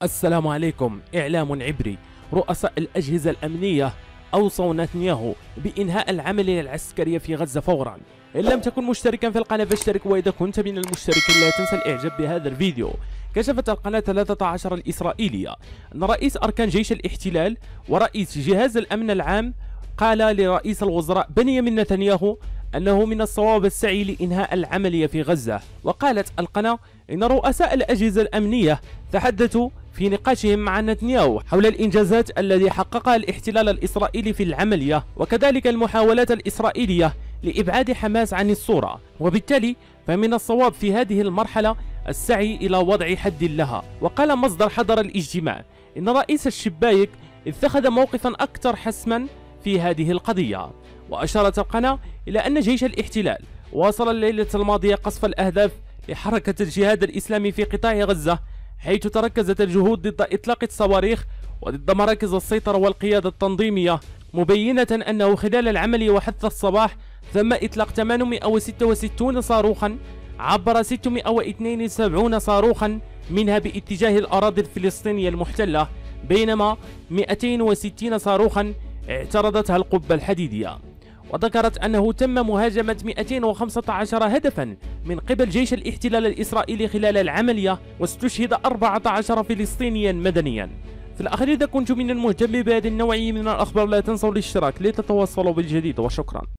السلام عليكم. إعلام عبري. رؤساء الأجهزة الأمنية أوصوا نتنياهو بإنهاء العملية العسكرية في غزة فورا. إن لم تكن مشتركا في القناة فاشترك، وإذا كنت من المشتركين لا تنسى الإعجاب بهذا الفيديو. كشفت القناة 13 الإسرائيلية أن رئيس أركان جيش الاحتلال ورئيس جهاز الأمن العام قال لرئيس الوزراء بنيامين نتنياهو أنه من الصواب السعي لإنهاء العملية في غزة. وقالت القناة إن رؤساء الأجهزة الأمنية تحدثوا في نقاشهم مع نتنياهو حول الإنجازات التي حققها الاحتلال الإسرائيلي في العملية، وكذلك المحاولات الإسرائيلية لإبعاد حماس عن الصورة، وبالتالي فمن الصواب في هذه المرحلة السعي إلى وضع حد لها. وقال مصدر حضر الاجتماع إن رئيس الشبايك اتخذ موقفا أكثر حسما في هذه القضية. وأشارت القناة إلى أن جيش الاحتلال واصل الليلة الماضية قصف الأهداف لحركة الجهاد الإسلامي في قطاع غزة، حيث تركزت الجهود ضد إطلاق الصواريخ وضد مراكز السيطرة والقيادة التنظيمية، مبينة أنه خلال العملية وحتى الصباح تم إطلاق 866 صاروخا عبر 672 صاروخا منها باتجاه الأراضي الفلسطينية المحتلة، بينما 260 صاروخا اعترضتها القبة الحديدية. وذكرت أنه تم مهاجمة 215 هدفا من قبل جيش الاحتلال الإسرائيلي خلال العملية، واستشهد 14 فلسطينيا مدنيا. في الأخير، إذا كنتم من المهتمين بهذه النوعية من الأخبار لا تنسوا الاشتراك لتتواصلوا بالجديد، وشكرا.